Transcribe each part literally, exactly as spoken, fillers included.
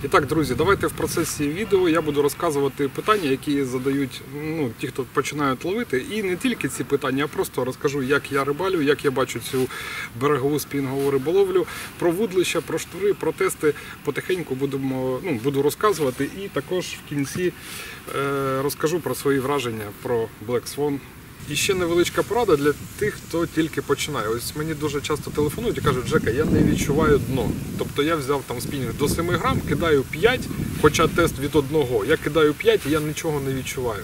І так, друзі, давайте в процесі відео я буду розказувати питання, які задають ну, ті, хто починають ловити. І не тільки ці питання, я просто розкажу, як я рибалю, як я бачу цю берегову спінінгову риболовлю, про вудлища, про штури, про тести. Потихеньку будемо, ну, буду розказувати. І також в кінці е, розкажу про свої враження про Black Swan. І ще невеличка порада для тих, хто тільки починає. Ось мені дуже часто телефонують і кажуть: Жека, я не відчуваю дно. Тобто я взяв там спінінг до семи грам, кидаю п'ять, хоча тест від одного. Я кидаю п'ять і я нічого не відчуваю.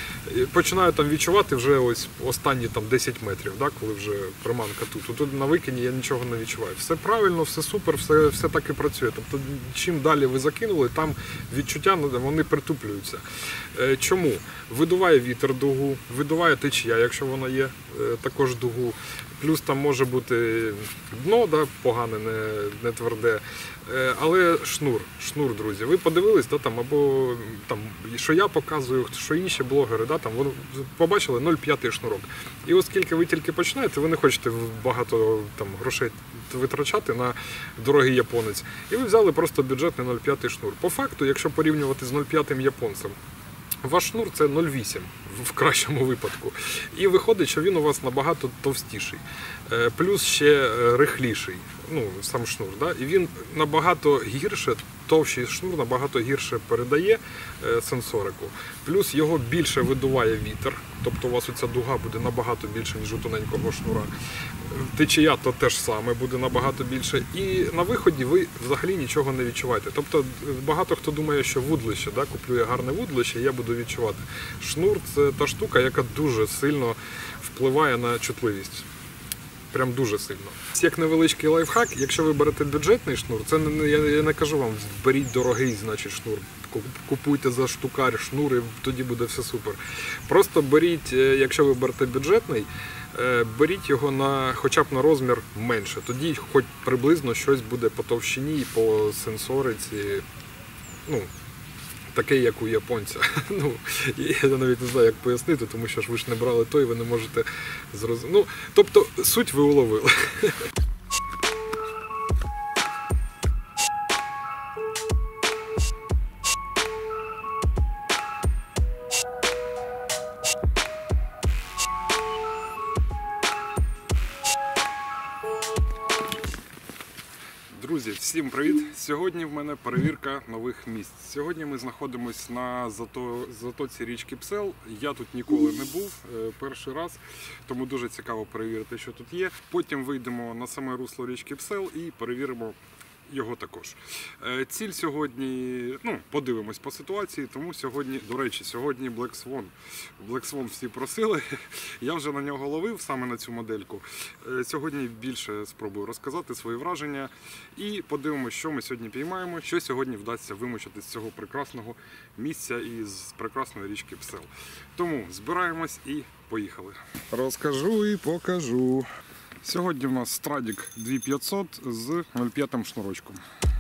Починаю там відчувати вже ось останні там десять метрів, да, коли вже приманка тут. Тут на викині я нічого не відчуваю. Все правильно, все супер, все, все так і працює. Тобто чим далі ви закинули, там відчуття, вони притуплюються. Чому? Видуває вітер дугу, видуває течія, якщо вона є, також дугу. Плюс там може бути дно, да, погане, не, не тверде. Але шнур, шнур, друзі. Ви подивились, да, там, або там, що я показую, що інші блогери, да, там, вони побачили нуль цілих п'ять шнурок. І оскільки ви тільки починаєте, ви не хочете багато там, грошей витрачати на дорогий японець. І ви взяли просто бюджетний нуль цілих п'ять шнур. По факту, якщо порівнювати з нуль цілих п'ять японцем, ваш шнур це нуль цілих вісім в кращому випадку. І виходить, що він у вас набагато товстіший. Плюс ще рихліший, ну, сам шнур. Да? І він набагато гірше, товщий шнур набагато гірше передає сенсорику. Плюс його більше видуває вітер, тобто у вас оця дуга буде набагато більше, ніж у тоненького шнура. Течія то теж саме буде набагато більше. І на виході ви взагалі нічого не відчуваєте. Тобто багато хто думає, що вудлище, да, куплю я гарне вудлище, і я буду відчувати. Шнур – це та штука, яка дуже сильно впливає на чутливість. Прям дуже сильно. Як невеличкий лайфхак, якщо ви берете бюджетний шнур, це не, я, я не кажу вам, беріть дорогий, значить, шнур. Купуйте за штукар шнур і тоді буде все супер. Просто беріть, якщо ви берете бюджетний, беріть його на, хоча б на розмір менше. Тоді хоч приблизно щось буде по товщині, по сенсориці, ну, таке, як у японця. Ну, я навіть не знаю, як пояснити, тому що ж ви ж не брали той, ви не можете зрозуміти. Ну, тобто, суть ви уловили. Друзі, всім привіт! Сьогодні в мене перевірка нових місць. Сьогодні ми знаходимося на зато... затоці річки Псел. Я тут ніколи не був, перший раз, тому дуже цікаво перевірити, що тут є. Потім вийдемо на саме русло річки Псел і перевіримо його також. Ціль сьогодні, ну, подивимось по ситуації, тому сьогодні, до речі, сьогодні Black Swan. Black Swan всі просили, я вже на нього ловив, саме на цю модельку. Сьогодні більше спробую розказати свої враження і подивимось, що ми сьогодні піймаємо, що сьогодні вдасться вимучити з цього прекрасного місця і з прекрасної річки Псел. Тому збираємось і поїхали. Розкажу і покажу. Сьогодні в нас Страдік дві тисячі п'ятсот з нуль цілих п'ять шнурочком.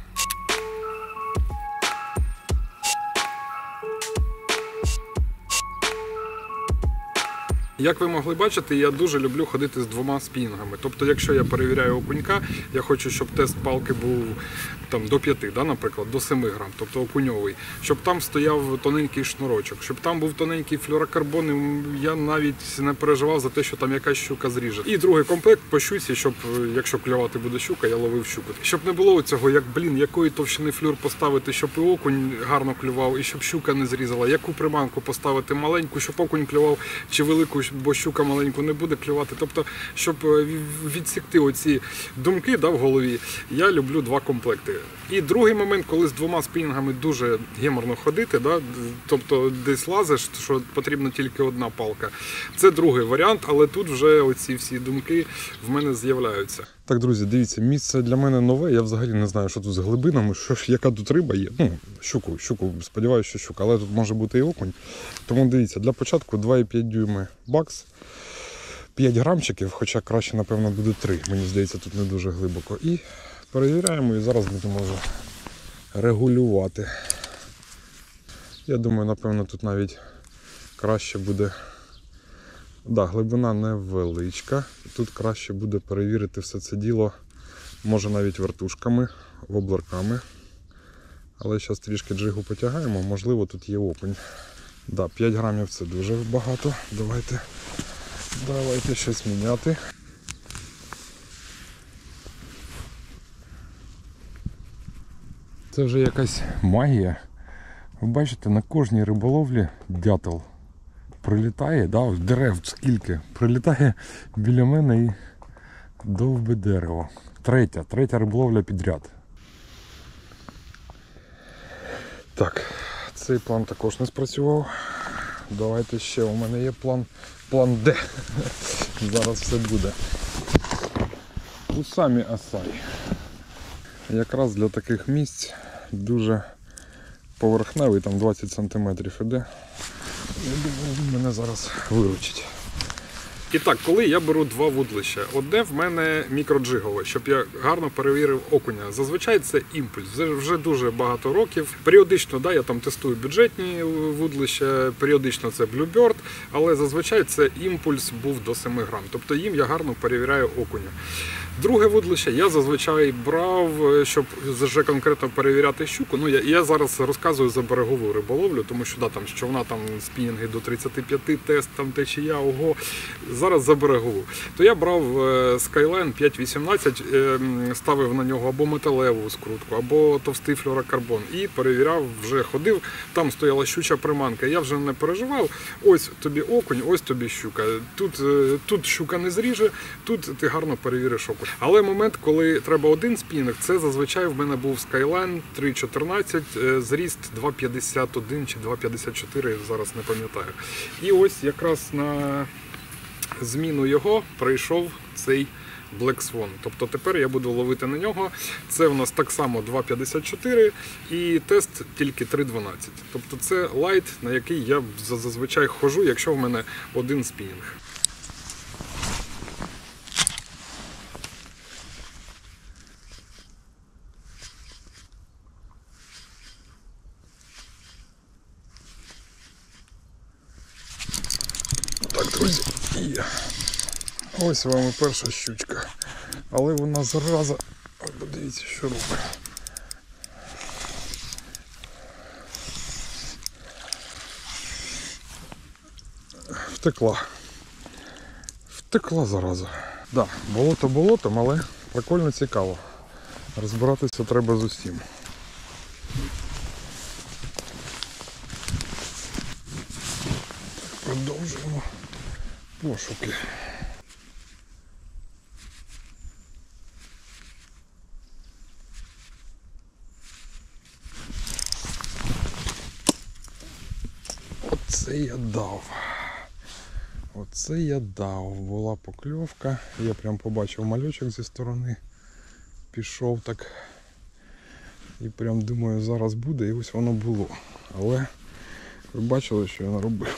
Як ви могли бачити, я дуже люблю ходити з двома спінінгами. Тобто, якщо я перевіряю окунька, я хочу, щоб тест палки був там, до п'яти, да, наприклад, до семи грам, тобто окуньовий. Щоб там стояв тоненький шнурочок, щоб там був тоненький флюрокарбон, і я навіть не переживав за те, що там якась щука зріже. І другий комплект по щуці, щоб, якщо клювати буде щука, я ловив щуку. Щоб не було цього, як, блін, якої товщини флюр поставити, щоб і окунь гарно клював, і щоб щука не зрізала, яку приманку поставити, маленьку, щоб окунь клював, чи велику, бо щука маленьку не буде клювати. Тобто, щоб відсікти оці думки, да, в голові, я люблю два комплекти. І другий момент, коли з двома спінінгами дуже геморно ходити, да, тобто десь лазиш, що потрібна тільки одна палка. Це другий варіант, але тут вже оці всі думки в мене з'являються. Так, друзі, дивіться, місце для мене нове, я взагалі не знаю, що тут з глибинами, що, яка тут риба є. Ну, щуку, щуку, сподіваюся, що щука, але тут може бути і окунь. Тому дивіться, для початку два і п'ять дюйми бакс, п'ять грамчиків, хоча краще, напевно, буде три, мені здається, тут не дуже глибоко. І перевіряємо, і зараз будемо вже регулювати. Я думаю, напевно, тут навіть краще буде. Да, глибина невеличка. Тут краще буде перевірити все це діло, може навіть вертушками, воблерками. Але зараз трішки джигу потягаємо, можливо тут є окунь. Да, п'ять грамів це дуже багато. Давайте, давайте щось міняти. Це вже якась магія. Ви бачите, на кожній риболовлі дятел прилітає, да, дерев скільки, прилітає біля мене і довбе дерево. Третя, третя риболовля підряд. Так, цей план також не спрацював. Давайте ще, у мене є план, план Д. Зараз все буде. Усамі Асай. Якраз для таких місць дуже поверхневий, там двадцять сантиметрів іде. Я думаю, він мене зараз виручить. І так, коли я беру два вудлища, одне в мене мікроджигове, щоб я гарно перевірив окуня. Зазвичай це імпульс, вже дуже багато років. Періодично, да, я там тестую бюджетні вудлища, періодично це Bluebird, але зазвичай це імпульс був до семи грам. Тобто їм я гарно перевіряю окуня. Друге вудлище я зазвичай брав, щоб вже конкретно перевіряти щуку. Ну, я, я зараз розказую за берегову риболовлю, тому що да, там, що вона там спінінги до тридцяти п'яти, тест, там течія, ого. Зараз за берегову. То я брав Skyline п'ять вісімнадцять, ставив на нього або металеву скрутку, або товстий флюорокарбон і перевіряв, вже ходив, там стояла щуча приманка. Я вже не переживав, ось тобі окунь, ось тобі щука. Тут, тут щука не зріже, тут ти гарно перевіриш окунь. Але момент, коли треба один спінінг, це зазвичай в мене був Skyline три чотирнадцять, зріст два п'ятдесят один чи два п'ятдесят чотири, зараз не пам'ятаю. І ось якраз на зміну його прийшов цей Black Swan. Тобто тепер я буду ловити на нього. Це у нас так само два п'ятдесят чотири і тест тільки три дванадцять. Тобто це лайт, на який я зазвичай ходжу, якщо в мене один спінінг. Так, друзі, є. Ось вам і перша щучка. Але вона зараза, подивіться, що робить. Втекла. Втекла зараза. Да, болото болотом, але прикольно цікаво. Розбиратися треба з усім. Продовжуємо пошуки. Оце я дав. Оце я дав. Була покльовка. Я прям побачив малючок зі сторони. Пішов так. І прям думаю, зараз буде. І ось воно було. Але ви бачили, що я наробив.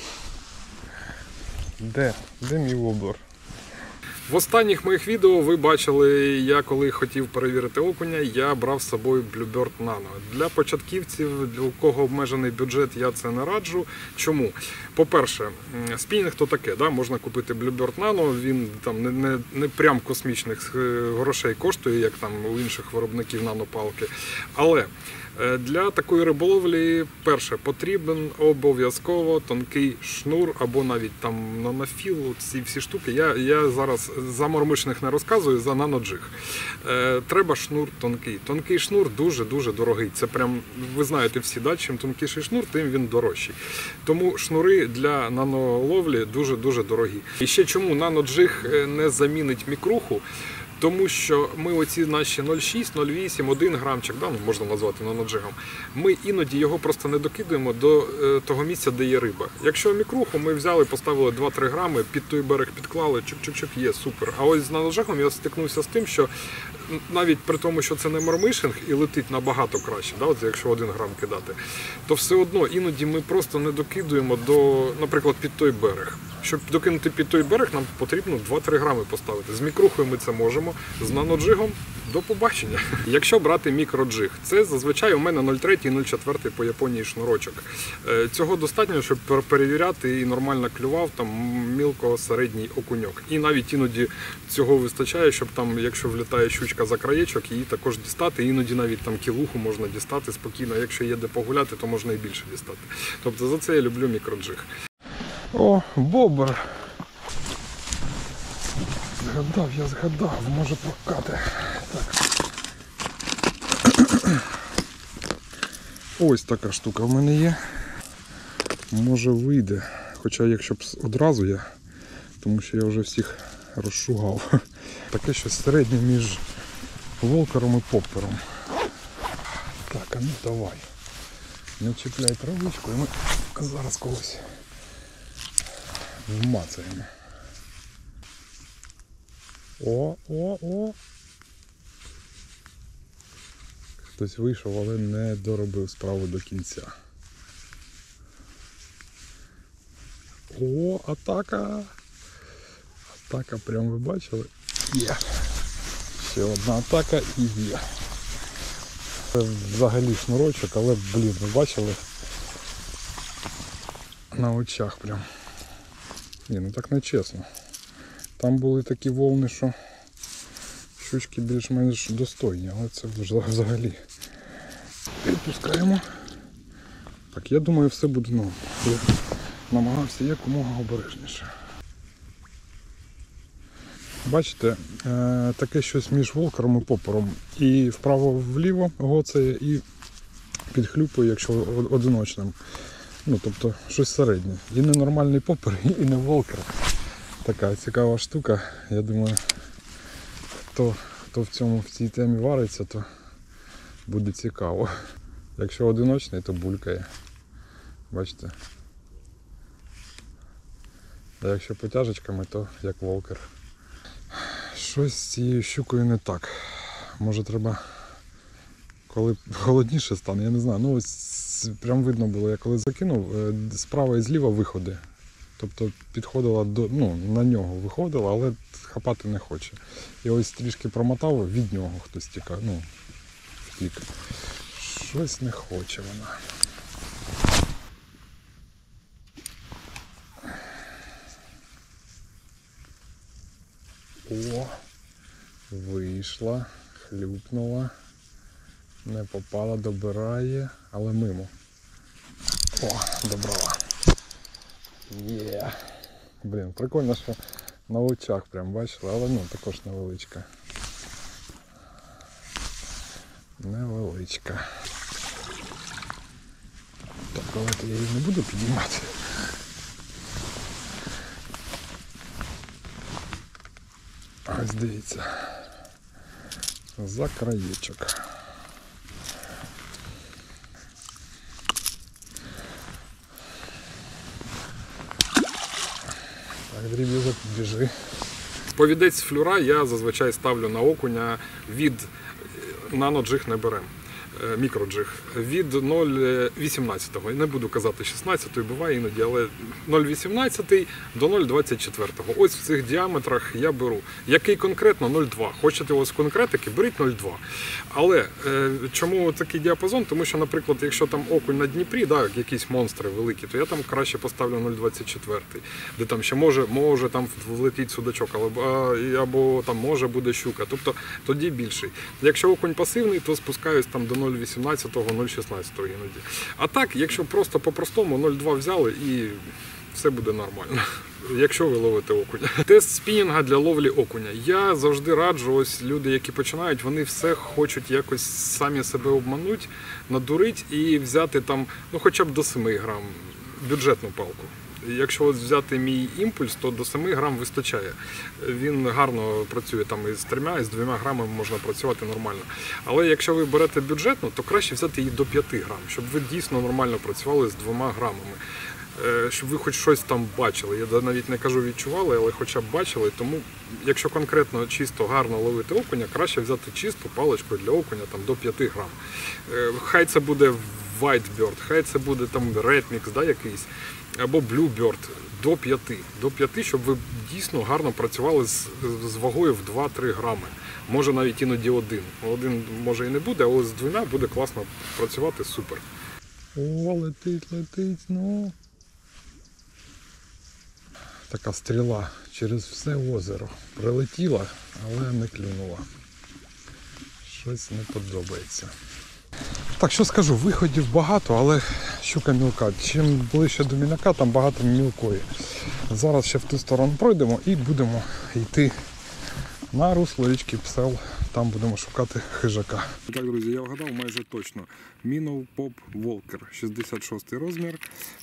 Де? Де мій воблер? В останніх моїх відео ви бачили, я коли хотів перевірити окуня, я брав з собою Bluebird Nano. Для початківців, для кого обмежений бюджет, я це не раджу. Чому? По-перше, спінінг то таке, да? Можна купити Bluebird Nano, він там не, не, не прям космічних грошей коштує, як там у інших виробників нанопалки. Але для такої риболовлі, перше, потрібен обов'язково тонкий шнур або навіть там нанофіл, ці всі штуки. Я, я зараз за мормишних не розказую, за наноджиг. Е, треба шнур тонкий. Тонкий шнур дуже-дуже дорогий. Це прям, ви знаєте всі, да? Чим тонкіший шнур, тим він дорожчий. Тому шнури для наноловлі дуже-дуже дорогі. І ще чому наноджиг не замінить мікруху? Тому що ми оці наші нуль шість, нуль вісім, один грамчик, да, можна назвати наноджигом, ми іноді його просто не докидуємо до е, того місця, де є риба. Якщо мікруху ми взяли, поставили два-три грами, під той берег підклали, чук-чук-чук, є, супер. А ось з наноджигом я стикнувся з тим, що навіть при тому, що це не мормишинг і летить набагато краще, да, от якщо один грам кидати, то все одно іноді ми просто не докидуємо до, наприклад, під той берег. Щоб докинути під той берег, нам потрібно два-три грами поставити. З мікрухою ми це можемо, з наноджигом до побачення. Якщо брати мікроджиг, це зазвичай у мене нуль три - нуль чотири по Японії шнурочок. Цього достатньо, щоб перевіряти і нормально клював там мілко-середній окуньок. І навіть іноді цього вистачає, щоб там, якщо влітає щучка за краєчок, її також дістати. Іноді навіть там кілуху можна дістати спокійно. Якщо є де погуляти, то можна і більше дістати. Тобто за це я люблю мікроджиг. О, бобр! Згадав, я згадав, може прокати. Так. Ось така штука в мене є. Може вийде. Хоча якщо б одразу я, тому що я вже всіх розшугав. Таке щось середнє між волкером і поппером. Так, а ну давай. Не чіпляй травичку і ми зараз когось вмацаємо. О, о, о! Хтось вийшов, але не доробив справу до кінця. О, атака! Атака, прям ви бачили? Є! Ще одна атака і є. Це взагалі шнурочок, але, блін, ви бачили? На очах прям. Ні, ну так не чесно. Там були такі волни, що щучки більш-менш достойні, але це взагалі. Відпускаємо. Так, я думаю, все буде норм. Я намагався якомога обережніше. Бачите, таке щось між волкером і поппером. І вправо-вліво гоцає, і підхлюпує, якщо одиночним. Ну, тобто, щось середнє. І не нормальний поппер, і не волкер. Така цікава штука. Я думаю, хто, хто в цьому, в цій темі вариться, то буде цікаво. Якщо одиночний, то булькає. Бачите? А якщо потяжечками, то як волкер. Щось з цією щукою не так. Може треба, коли холодніше стане, я не знаю. Ну ось прям видно було, я коли закинув, справа і зліва виходи. Тобто підходила до, ну, на нього виходила, але хапати не хоче. І ось трішки промотав, від нього хтось тікав, ну, втік. Щось не хоче вона. О, вийшла, хлюпнула, не попала, добирає, але мимо. О, добрала. Є. Блін, прикольно, що на очах прям бачили, але ну також невеличка. Невеличка. Так, давайте я її не буду піднімати. Ось дивіться. За краєчок. Так, дріб'язок, біжи. Повідець флюра я зазвичай ставлю на окуня від наноджиг не беремо. Мікроджиг від нуль вісімнадцять, не буду казати шістнадцять, буває іноді, але нуль вісімнадцять до нуль двадцять чотири. Ось в цих діаметрах я беру. Який конкретно? нуль два. Хочете ось конкретики, беріть нуль два. Але е, чому такий діапазон? Тому що, наприклад, якщо там окунь на Дніпрі, да, якісь монстри великі, то я там краще поставлю нуль двадцять чотири, де там ще може, може там влетіть судачок, або, або там може буде щука, тобто тоді більший. Якщо окунь пасивний, то спускаюсь там до нуль вісімнадцять - нуль шістнадцять іноді. А так, якщо просто по-простому нуль два взяли і все буде нормально, якщо ви ловите окуня. Тест спінінга для ловлі окуня. Я завжди раджу, ось люди, які починають, вони все хочуть якось самі себе обмануть, надурити і взяти там, ну хоча б до семи грам бюджетну палку. Якщо ось взяти мій імпульс, то до семи грам вистачає. Він гарно працює там і з трьома, і з двома грамами можна працювати нормально. Але якщо ви берете бюджетну, то краще взяти її до п'яти грам, щоб ви дійсно нормально працювали з двома грамами. Щоб ви хоч щось там бачили. Я навіть не кажу відчували, але хоча б бачили. Тому, якщо конкретно чисто гарно ловити окуня, краще взяти чисту паличку для окуня там, до п'яти грам. Хай це буде Whitebird, хай це буде там Red Mix, да, якийсь. або Bluebird до п'яти. До п'яти, щоб ви дійсно гарно працювали з, з вагою в два-три грами. Може навіть іноді один. Один може і не буде, але з двома буде класно працювати, супер. О, летить, летить, ну. Така стріла через все озеро. Прилетіла, але не клюнула. Щось не подобається. Так, що скажу, виходів багато, але щука мілка. Чим ближче до міняка, там багато мілкої. Зараз ще в ту сторону пройдемо і будемо йти на русло річки Псел. Там будемо шукати хижака. Так, друзі, я вгадав майже точно. Minnow Pop Walker, шістдесят шостий розмір,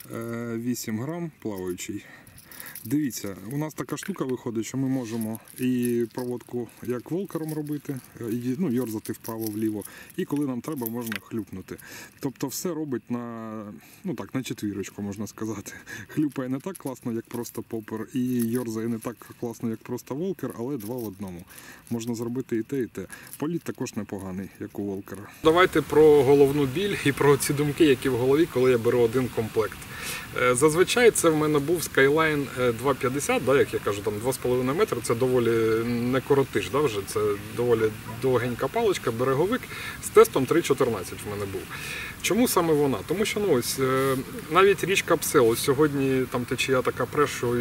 вісім грам, плаваючий. Дивіться, у нас така штука виходить, що ми можемо і проводку як волкером робити, і, ну, йорзати вправо-вліво, і коли нам треба, можна хлюпнути. Тобто все робить на, ну так, на четвірочку, можна сказати. Хлюпає не так класно, як просто попер, і йорзає не так класно, як просто волкер, але два в одному. Можна зробити і те, і те. Політ також непоганий, як у волкера. Давайте про головну біль і про ці думки, які в голові, коли я беру один комплект. Зазвичай це в мене був Skyline два п'ятдесят, да, як я кажу, там два з половиною метри, це доволі не коротиш, да, вже, це доволі довгенька паличка, береговик з тестом три чотирнадцять в мене був. Чому саме вона? Тому що ну, ось, навіть річка Псел, ось сьогодні там течія така прес, що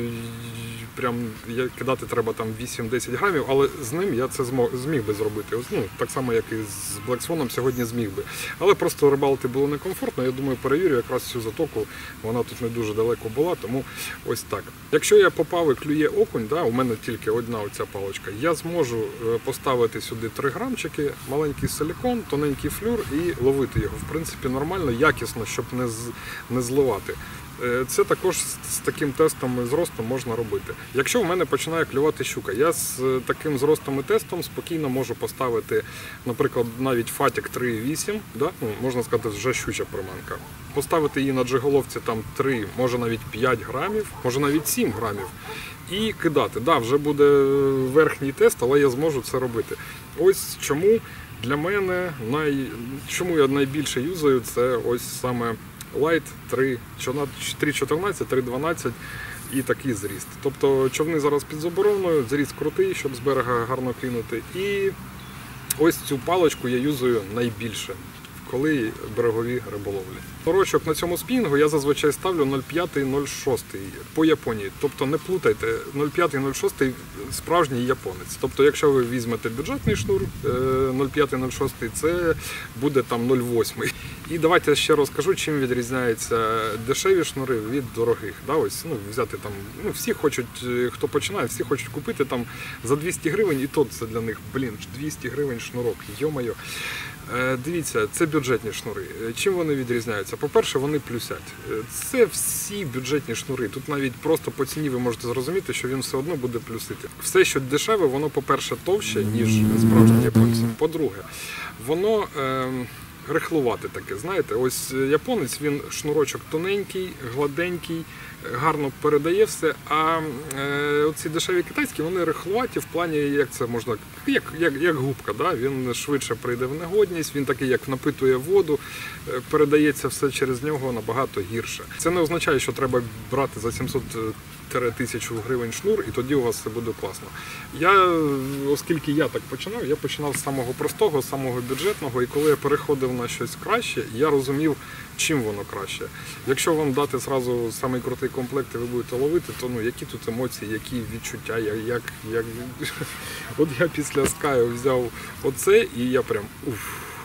прям кидати треба там вісім-десять грамів, але з ним я це змог, зміг би зробити. Ось, ну, так само, як і з Black Swan сьогодні зміг би. Але просто рибалити було некомфортно, я думаю, перевірю якраз цю затоку, вона тут не дуже далеко була, тому ось так. Якщо я попав і клює окунь, да, у мене тільки одна оця паличка, я зможу поставити сюди три грамчики, маленький силікон, тоненький флюр і ловити його. В принципі, нормально, якісно, щоб не, з, не зливати. Це також з таким тестом і зростом можна робити. Якщо в мене починає клювати щука, я з таким зростом і тестом спокійно можу поставити, наприклад, навіть фатік три вісім, да? Ну, можна сказати, вже щуча приманка. Поставити її на джиголовці там три, може навіть п'ять грамів, може навіть сім грамів. І кидати. Да, вже буде верхній тест, але я зможу це робити. Ось чому для мене, най... чому я найбільше юзаю, це ось саме Light три чотирнадцять, три дванадцять і такий зріст. Тобто човни зараз під забороною, зріст крутий, щоб з берега гарно кинути. І ось цю паличку я юзаю найбільше, коли берегові риболовлі. Шнурочок на цьому спінінгу я зазвичай ставлю нуль п'ять - нуль шість по Японії. Тобто не плутайте, нуль п'ять - нуль шість справжній японець. Тобто якщо ви візьмете бюджетний шнур нуль п'ять - нуль шість, це буде там нуль вісім. І давайте я ще розкажу, чим відрізняються дешеві шнури від дорогих. Да, ось, ну, взяти там, ну, всі хочуть, хто починає, всі хочуть купити там за двісті гривень, і то це для них, блін, двісті гривень шнурок, йо-моє. Дивіться, це бюджетні шнури. Чим вони відрізняються? По-перше, вони плюсять. Це всі бюджетні шнури. Тут навіть просто по ціні ви можете зрозуміти, що він все одно буде плюсити. Все, що дешеве, воно, по-перше, товще, ніж справжні японці. По-друге, воно е, рихлувате таке, знаєте. Ось японець, він шнурочок тоненький, гладенький, гарно передає все, а е, оці дешеві китайські, вони рихлуваті в плані, як це можна, як, як, як губка, да? Він швидше прийде в негодність, він такий, як напитує воду, передається все через нього набагато гірше. Це не означає, що треба брати за сімсот тисячу гривень шнур, і тоді у вас все буде класно. Я, оскільки я так починав, я починав з самого простого, з самого бюджетного, і коли я переходив на щось краще, я розумів, чим воно краще. Якщо вам дати зразу самий крутий комплект і ви будете ловити, то ну, які тут емоції, які відчуття, як, як, як... От я після Sky взяв оце, і я прям уф.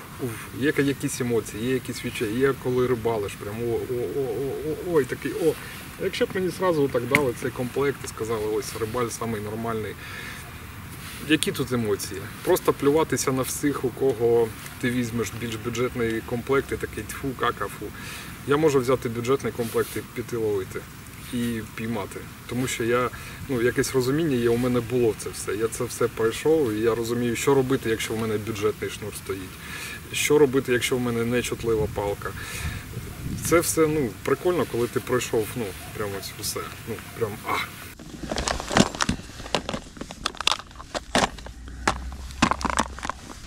Є якісь емоції, є якісь відчуття, є коли рибалиш, прям о, о, о, о, ой, такий, о. Якщо б мені одразу так дали цей комплект і сказали, ось рибаль самий нормальний, які тут емоції? Просто плюватися на всіх, у кого ти візьмеш більш бюджетний комплект і такий тьфу, кака, фу. Я можу взяти бюджетний комплект і піти ловити. І піймати. Тому що я, ну, якесь розуміння є, у мене було це все. Я це все пройшов, і я розумію, що робити, якщо в мене бюджетний шнур стоїть. Що робити, якщо в мене нечутлива палка. Це все, ну, прикольно, коли ти пройшов, ну, прямо ось все. Ну, прям, а.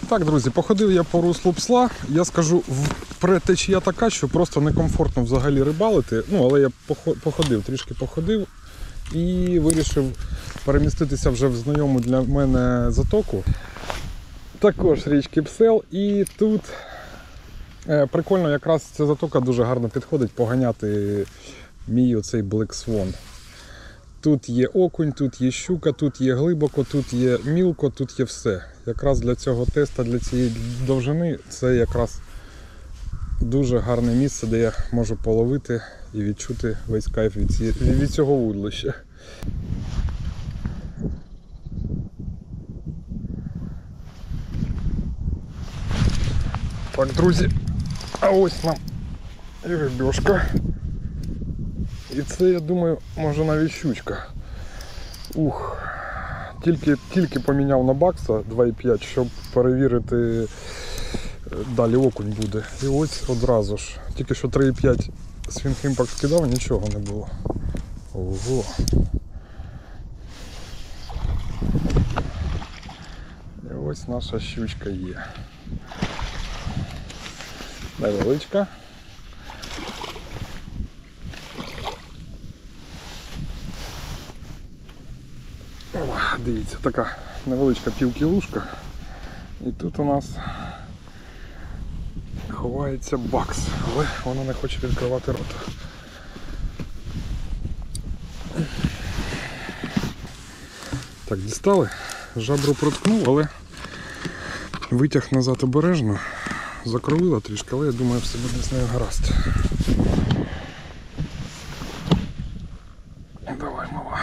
Так, друзі, походив я по руслу Псла. Я скажу, в течія така, що просто некомфортно взагалі рибалити. Ну, але я походив, трішки походив і вирішив переміститися вже в знайому для мене затоку. Також річки Псел. І тут е, прикольно, якраз ця затока дуже гарно підходить поганяти мій оцей Black Swan. Тут є окунь, тут є щука, тут є глибоко, тут є мілко, тут є все. Якраз для цього теста, для цієї довжини, це якраз дуже гарне місце, де я можу половити і відчути весь кайф від, ці... від цього вудлища. Так, друзі, а ось нам і рибешка. І це, я думаю, може навіть щучка. Ух, тільки, тільки поміняв на бакса два і п'ять, щоб перевірити, далі окунь буде. І ось одразу ж. Тільки що три і п'ять Swing Impact кидав, нічого не було. Ого. І ось наша щучка є. Невеличка. Дивіться, така невеличка півкілушка. І тут у нас ховається бакс, але вона не хоче відкривати рота. Так, дістали, жабру проткнув, але витяг назад обережно, закровила трішки, але я думаю, все буде з нею гаразд. Давай, мала.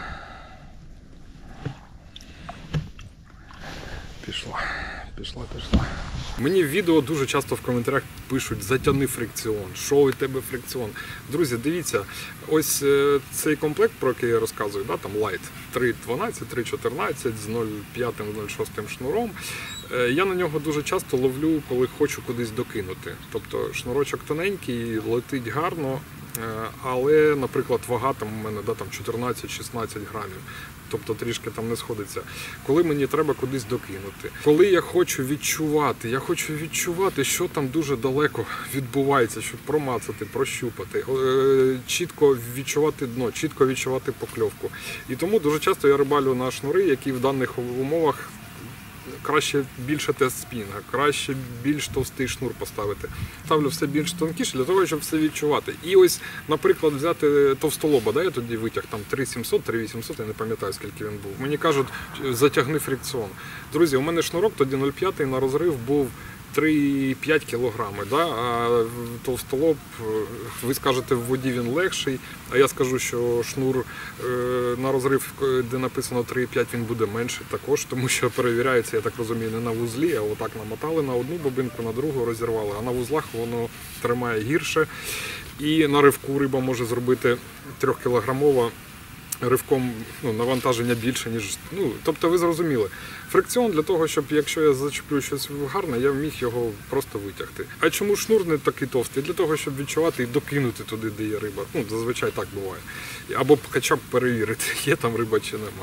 Пішла, пішла, пішла. Мені в відео дуже часто в коментарях пишуть: затяни фрикціон, що у тебе фрикціон. Друзі, дивіться, ось цей комплект, про який я розказую, да, там Light три дванадцять, три чотирнадцять з нуль п'ять нуль шість шнуром. Я на нього дуже часто ловлю, коли хочу кудись докинути. Тобто шнурочок тоненький, летить гарно, але, наприклад, вага там у мене да, там чотирнадцять-шістнадцять грамів. Тобто трішки там не сходиться. Коли мені треба кудись докинути. Коли я хочу відчувати, я хочу відчувати, що там дуже далеко відбувається, щоб промацати, прощупати, чітко відчувати дно, чітко відчувати покльовку. І тому дуже часто я рибалю на шнури, які в даних умовах краще більше тест спінга, краще більш товстий шнур поставити. Ставлю все більш тонкіше для того, щоб все відчувати. І ось, наприклад, взяти товстолоба, да, я тоді витяг там три сімсот, три вісімсот, я не пам'ятаю, скільки він був. Мені кажуть, затягни фрикціон. Друзі, у мене шнурок тоді нуль п'ять на розрив був три і п'ять кілограми, да? А товстолоб, ви скажете, в воді він легший, а я скажу, що шнур на розрив, де написано три і п'ять, він буде менший також, тому що перевіряється, я так розумію, не на вузлі, а отак намотали на одну бобинку, на другу розірвали, а на вузлах воно тримає гірше. І на ривку риба може зробити трьохкілограмова ривком, ну, навантаження більше, ніж... Ну, тобто ви зрозуміли. Фрикціон для того, щоб якщо я зачеплю щось гарне, я міг його просто витягти. А чому шнур не такий товстий? Для того, щоб відчувати і докинути туди, де є риба. Ну, зазвичай так буває. Або хоча б перевірити, є там риба чи нема.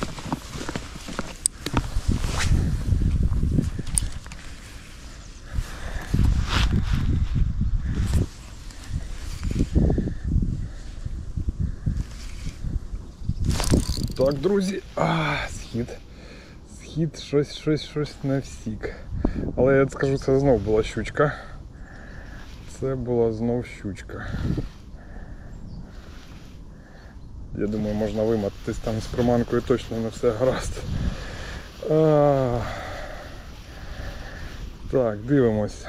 Так, друзі, а, схід. Схід, щось, щось, щось не всік. Але я скажу, це знов була щучка. Це була знов щучка. Я думаю, можна вимотатись там з приманкою, точно не все гаразд. А, так, дивимось.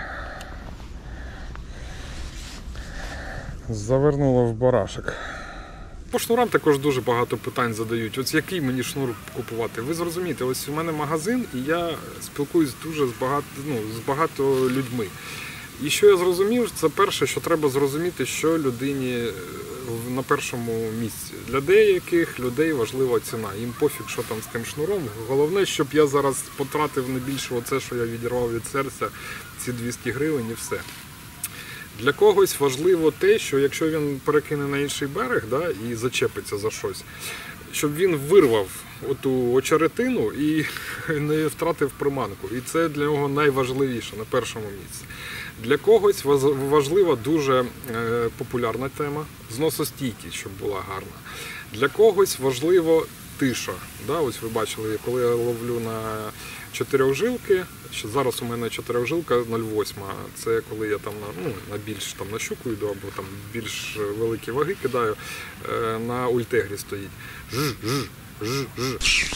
Завернуло в барашек. По шнурам також дуже багато питань задають. Ось який мені шнур купувати? Ви зрозумієте, ось у мене магазин, і я спілкуюсь дуже з багато, ну, з багато людьми. І що я зрозумів, це перше, що треба зрозуміти, що людині на першому місці. Для деяких людей важлива ціна. Їм пофіг, що там з тим шнуром. Головне, щоб я зараз потратив не більше оце, що я відірвав від серця, ці двісті гривень і все. Для когось важливо те, що якщо він перекине на інший берег, да, і зачепиться за щось, щоб він вирвав оту очеретину і не втратив приманку. І це для нього найважливіше на першому місці. Для когось важлива дуже популярна тема – зносостійкість, щоб була гарна. Для когось важливо тиша. Да, ось ви бачили, коли я ловлю на чотирьохжилки, що зараз у мене чотирьохжилка нуль вісім, це коли я там на, ну, на більш там, на щуку йду, або там більш великі ваги кидаю, на ультегрі стоїть. Ж, ж, ж, ж.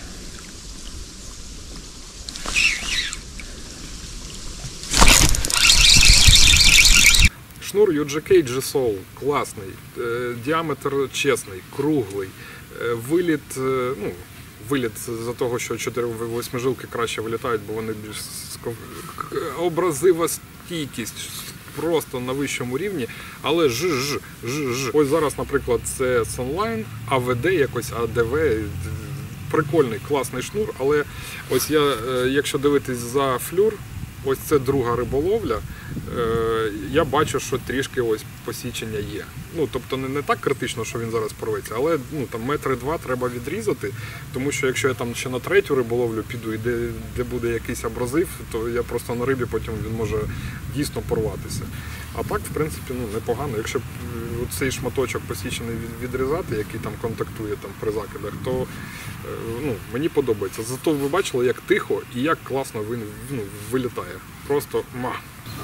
Шнур ю джей кей G-Soul класний, діаметр чесний, круглий, виліт, ну, виліт за того, що чотири-восьмижилки краще вилітають, бо вони більш образива стійкість, просто на вищому рівні, але ж-ж, ж-ж. Ось зараз, наприклад, це Sunline, ей ві ді якось, ей ді ві, прикольний, класний шнур, але ось я, якщо дивитись за флюр, ось це друга риболовля, я бачу, що трішки ось посічення є. Ну, тобто не, не так критично, що він зараз порветься, але ну, там метри два треба відрізати, тому що якщо я там ще на третю риболовлю піду і де, де буде якийсь абразив, то я просто на рибі потім він може дійсно порватися. А так, в принципі, ну, непогано. Якщо б цей шматочок посічений відрізати, який там контактує там, при закидах, то ну, мені подобається. Зато ви бачили, як тихо і як класно він ну, вилітає. Просто ма.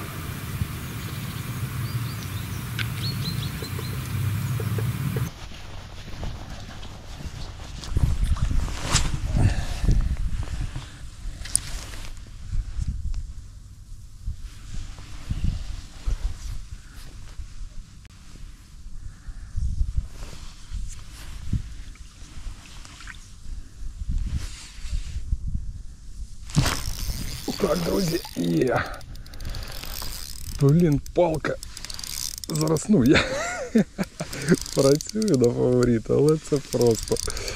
Так, друзі, є. Блін, палка. Зараз, ну, я працюю на фаворит, але це просто.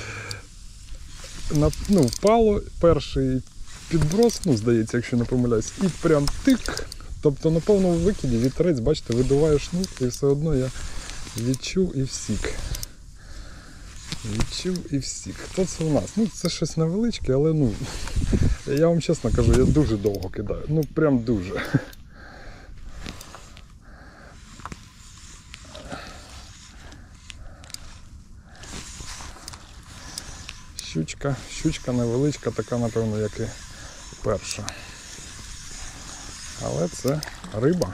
На, ну, впало, перший підброс, ну, здається, якщо не помиляюсь, і прям тик. Тобто на повному викиді вітерець, бачите, видуває шнур, і все одно я відчув і всік. Відчув і всік. Хто це в нас? Ну, це щось невеличке, але ну, я вам чесно кажу, я дуже довго кидаю. Ну, прям дуже. Щучка, щучка невеличка, така, напевно, як і перша. Але це риба.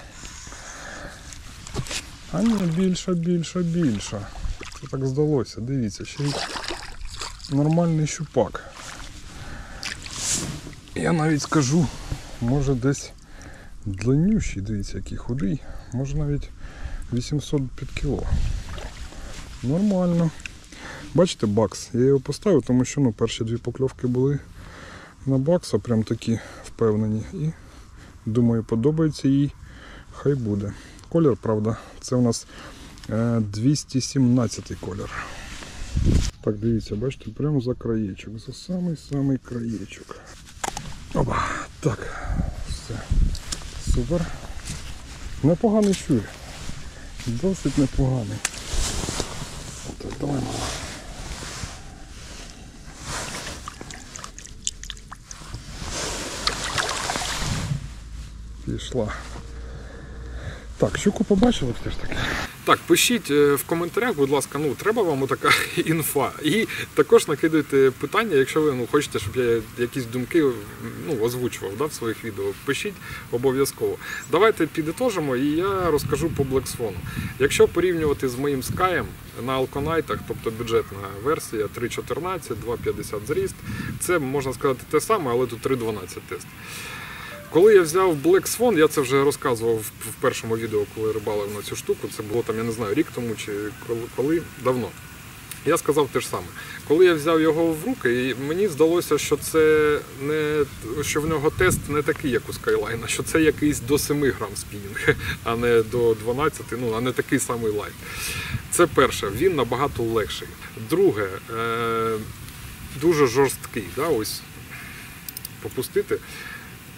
А ні, більша, більша, більша. Це так здалося, дивіться, ще й нормальний щупак. Я навіть скажу, може десь длиннющий, дивіться, який худий, може навіть вісімсот під кіло. Нормально. Бачите, бакс, я його поставив, тому що ну, перші дві покльовки були на бакса, прям такі впевнені. І думаю, подобається їй, хай буде. Колір, правда, це у нас двісті сімнадцятий колір. Так, дивіться, бачите, прямо за краєчок, за самий-самий краєчок. Опа, так, все, супер. Непоганий щур, досить непоганий. Так, давай, мама. Пішла. Так, щуку побачили все ж таки? Так, пишіть в коментарях, будь ласка, ну, треба вам така інфа. І також накидуйте питання, якщо ви ну, хочете, щоб я якісь думки ну, озвучував да, в своїх відео. Пишіть обов'язково. Давайте підітожимо і я розкажу по Black Swan. Якщо порівнювати з моїм Sky на Алконайтах, тобто бюджетна версія три чотирнадцять, два п'ятдесят зріст, це можна сказати те саме, але тут три дванадцять тест. Коли я взяв Black Swan, я це вже розказував в першому відео, коли рибалив на цю штуку, це було там, я не знаю, рік тому чи коли, давно. Я сказав те ж саме. Коли я взяв його в руки, мені здалося, що це не, що в нього тест не такий, як у Skyline, що це якийсь до семи грам спінінг, а не до дванадцяти, ну, а не такий самий лайт. Це перше, він набагато легший. Друге, е, дуже жорсткий, да, ось, попустити.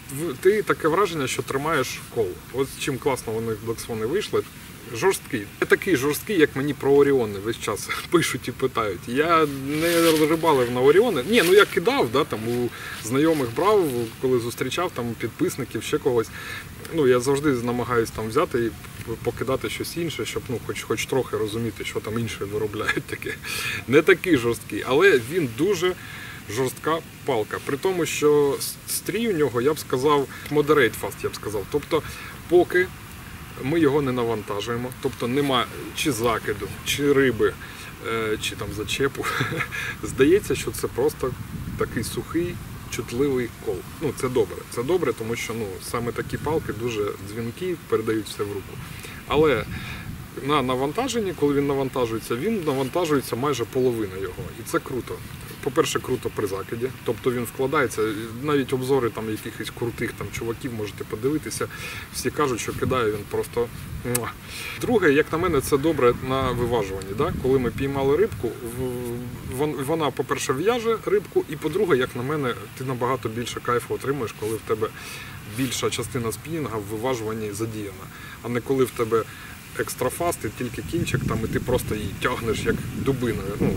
в- ти таке враження, що тримаєш кол. Ось чим класно вони в Black Swan вийшли. Жорсткий. Не такий жорсткий, як мені про Оріони весь час пишуть і питають. Я не рибалив на Оріони. Ні, ну я кидав, да, там у знайомих брав, коли зустрічав там підписників, ще когось. Ну, я завжди намагаюся там взяти і покидати щось інше, щоб ну, хоч, хоч трохи розуміти, що там інші виробляють таке. Не такий жорсткий, але він дуже жорстка палка. При тому, що стрій у нього, я б сказав, moderate fast, я б сказав. Тобто, поки ми його не навантажуємо, тобто нема чи закиду, чи риби, чи там зачепу. Здається, що це просто такий сухий, чутливий кол. Ну, це добре. Це добре, тому що ну, саме такі палки дуже дзвінкі, передають все в руку. Але на навантаженні, коли він навантажується, він навантажується майже половина його. І це круто. По-перше, круто при закиді, тобто він вкладається, навіть обзори там якихось крутих там чуваків можете подивитися, всі кажуть, що кидає він просто. Муа. Друге, як на мене, це добре на виважуванні. Да? Коли ми піймали рибку, вона, по-перше, в'яже рибку, і по-друге, як на мене, ти набагато більше кайфу отримуєш, коли в тебе більша частина спінінга в виважуванні задіяна, а не коли в тебе екстрафаст, і тільки кінчик, там, і ти просто її тягнеш як дубиною. Ну,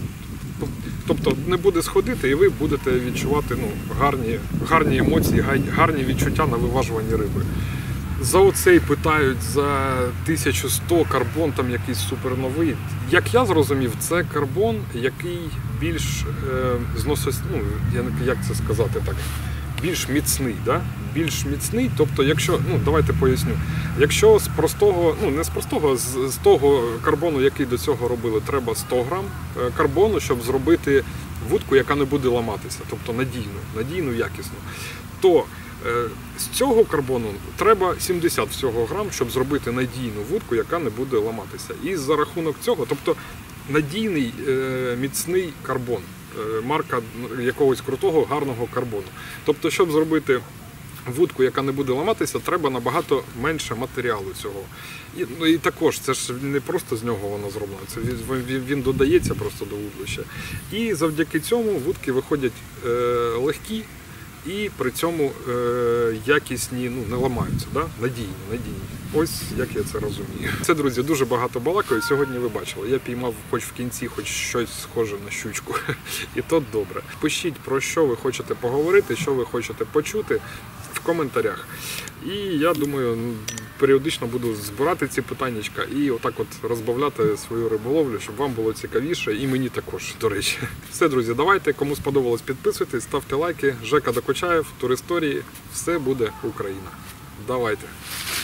тобто не буде сходити, і ви будете відчувати ну, гарні, гарні емоції, гарні відчуття на виважуванні риби. За оцей питають за тисячу сто карбон, там якийсь суперновий. Як я зрозумів, це карбон, який більш е, зносос... ну, як це сказати так, більш міцний, да? Більш міцний, тобто, якщо, ну давайте поясню, якщо з простого, ну не з простого, з, з того карбону, який до цього робили, треба сто грам карбону, щоб зробити вудку, яка не буде ламатися, тобто надійну, надійну, якісну, то е, з цього карбону треба сімдесят всього грам, щоб зробити надійну вудку, яка не буде ламатися. І за рахунок цього, тобто надійний, е, міцний карбон. Марка якогось крутого, гарного карбону. Тобто, щоб зробити вудку, яка не буде ламатися, треба набагато менше матеріалу цього. І, ну, і також, це ж не просто з нього воно зроблено, це він, він додається просто до вудлища. І завдяки цьому вудки виходять е, легкі і при цьому е, якісні, ну, не ламаються, да? надійні, надійні. Ось як я це розумію. Це, друзі, дуже багато балакаю. Сьогодні ви бачили, я піймав хоч в кінці, хоч щось схоже на щучку. І то добре. Пишіть, про що ви хочете поговорити, що ви хочете почути в коментарях. І я думаю, періодично буду збирати ці питаннячка і отак от розбавляти свою риболовлю, щоб вам було цікавіше, і мені також, до речі. Все, друзі, давайте, кому сподобалось, підписуйтесь, ставте лайки. Жека Докучаєв, Туристорії, все буде Україна. Давайте.